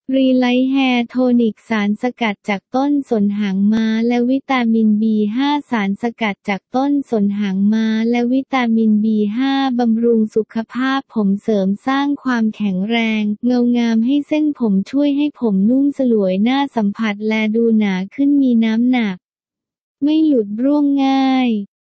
รีไลท์แฮร์โทนิกสารสกัดจากต้นสนหางม้าและวิตามิน B5 สารสกัดจากต้นสนหางม้าและวิตามิน B5 บำรุงสุขภาพผมเสริมสร้างความแข็งแรงเงางามให้เส้นผมช่วยให้ผมนุ่มสลวยน่าสัมผัสและดูหนาขึ้นมีน้ำหนักไม่หลุดร่วงง่าย